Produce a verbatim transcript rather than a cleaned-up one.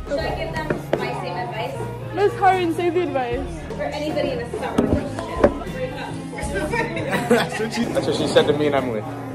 Should I give them my same advice? Let's hurry and say the advice. For anybody in a summer relationship, break up. That's what she, that's what she said to me and Emily.